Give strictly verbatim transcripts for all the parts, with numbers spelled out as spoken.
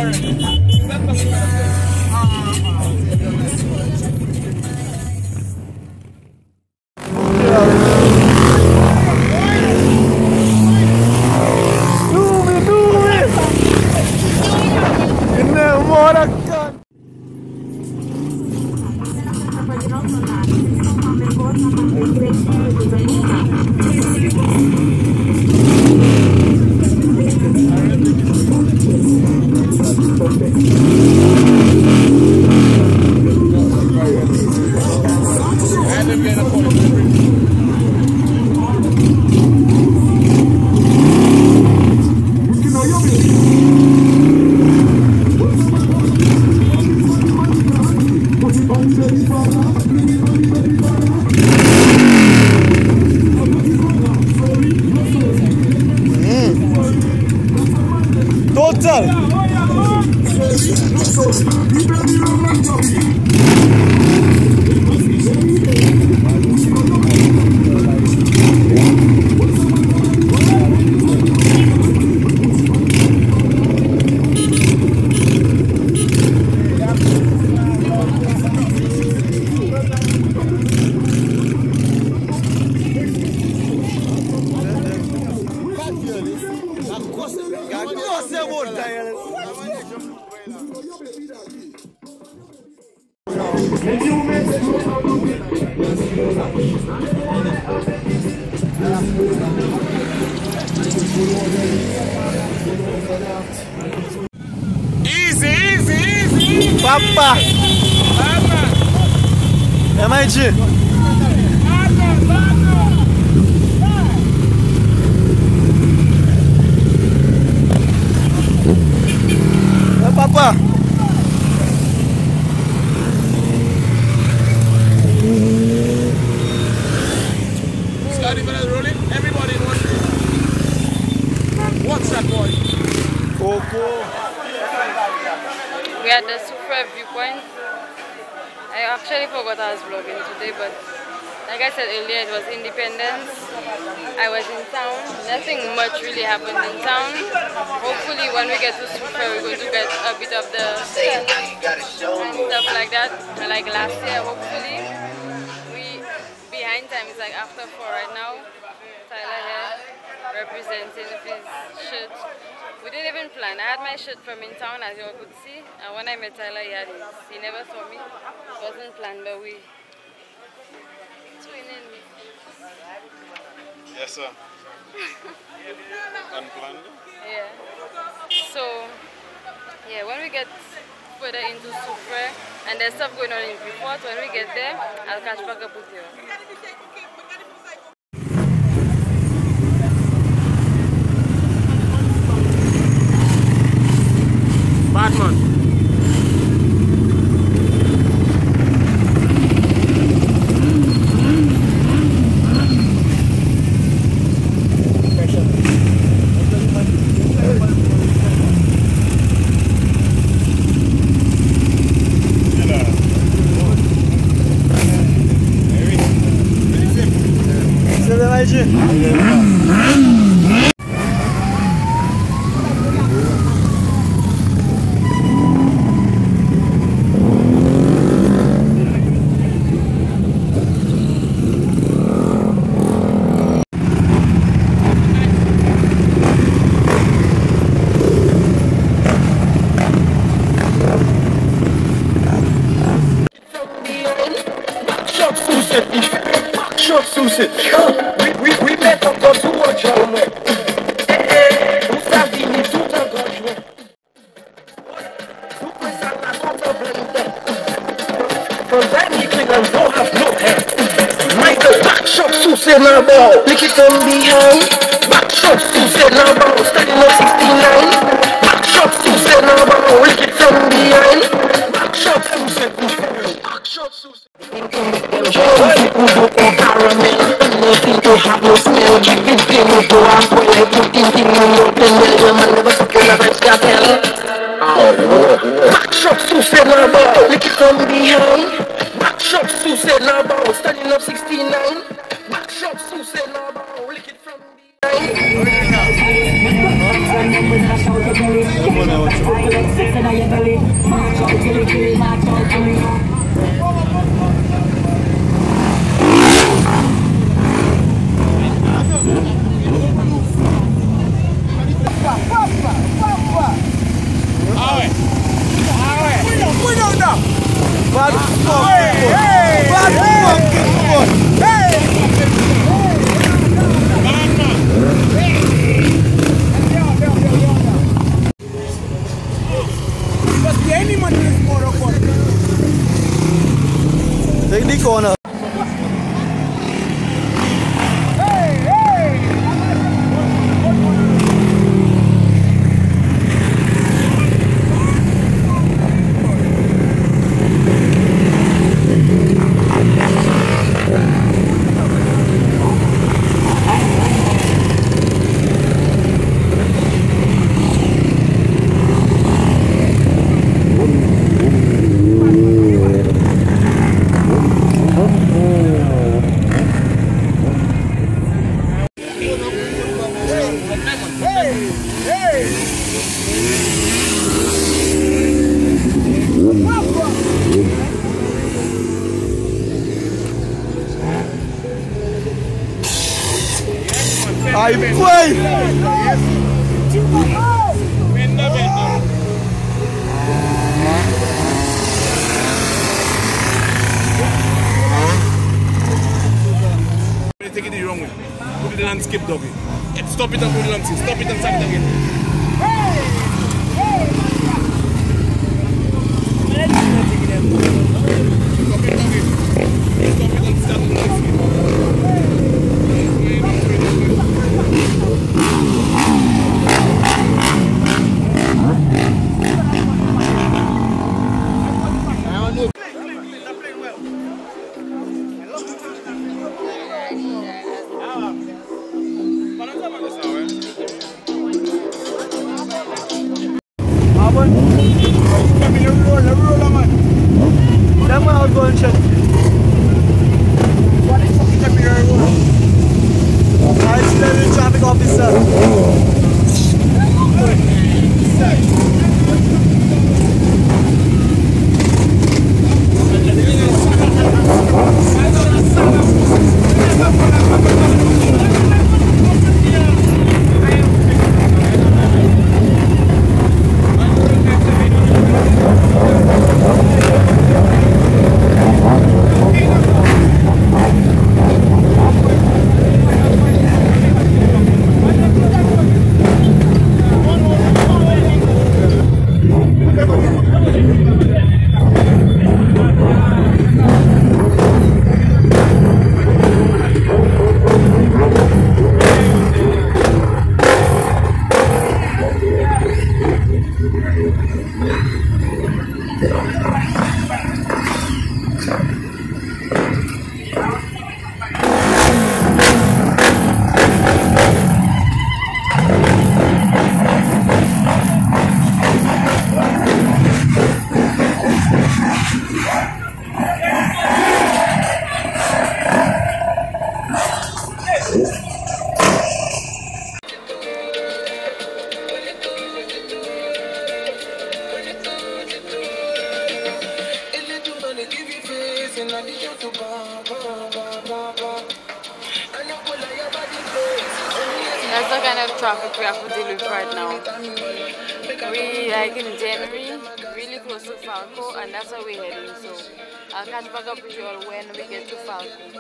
Easy, easy, easy. Papa. É mais de. É papa. Scotty, when I roll it, everybody in one room. What's that boy? Coco. We had the super viewpoint. I actually forgot I was vlogging today, but like I said earlier, it was Independence. I was in town. Nothing much really happened in town. Hopefully when we get to Super, we're going to get a bit of the set and stuff like that. Like last year, hopefully. We behind time, it's like after four right now. Tyler here representing his shirt. We didn't even plan. I had my shirt from in town, as you all could see. And when I met Tyler, he had his. He never saw me. It wasn't planned, but we twinning. Yes, sir. Unplanned? Yeah. So, yeah, when we get further into Super, and there's stuff going on in Freeport, when we get there, I'll catch back up with you. Batman. We, we, we met encore sous mon jamais. Eh eh, vous savez, nous tout en grand joie. Vous pouvez ça la contemplation. From that you think I don't have no hair. Michael back shot sous ses lambos. Lick it from behind. Back shot sous ses lambos. Standing on sixty-nine. Back shot sous ses lambos. Lick it from behind. Back shot sous ses lambos. Back shot sous ses nothing to have no smell. Keep it clean, no go and spoil it. Putting things in open well. Your man never suck your vibes cartel. Back shots to say no more. Lick it from behind. Back shots to say no more. Standing up sixty-nine. Back shots to say no more. Lick it from behind. Bad fucking boy. Bad fucking boy. Take the corner. Ay, boy! Take it the wrong way. Put it in and skip doggy. Stop it and put it on. Stop it and start it again. Them are going to Auxiliary traffic officer. That's the kind of traffic we have to deal with right now. We like in January, really close to Falco, and that's where we're heading. So I'll catch back up with you all when we get to Falco.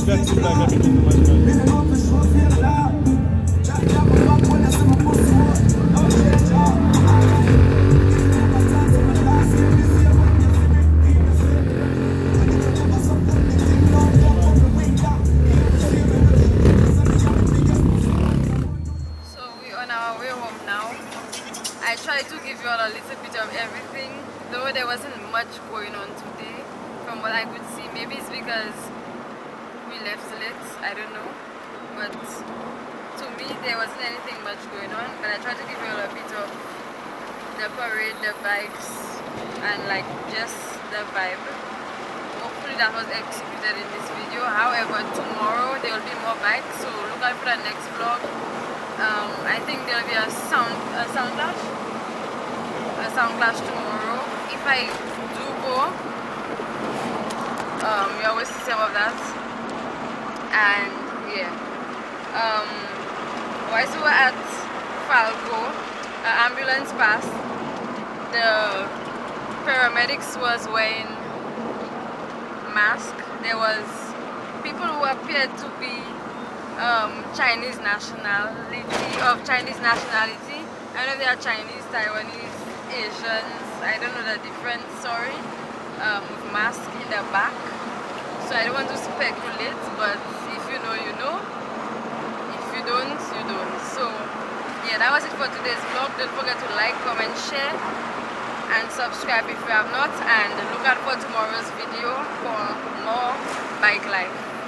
that seems like a bit too much. I tried to give you all a little bit of everything, though there wasn't much going on today from what I could see. Maybe it's because we left late, I don't know, but to me there wasn't anything much going on. But I tried to give you all a bit of the parade, the vibes, and like just the vibe. Hopefully that was executed in this video. However, tomorrow there will be more bikes, so look out for the next vlog. Um, I think there will be a sound a sound clash a sound clash tomorrow. If I do go, um, you always see some of that. And yeah, um, whilst we were at Falco, an ambulance passed. The paramedics was wearing masks. There was people who appeared to be Um, Chinese nationality, of Chinese nationality. I don't know if they are Chinese, Taiwanese, Asians, I don't know the difference, sorry, um, with masks in the back. So I don't want to speculate, but if you know, you know. If you don't, you don't. So yeah, that was it for today's vlog. Don't forget to like, comment, share, and subscribe if you have not. And look out for tomorrow's video for more bike life.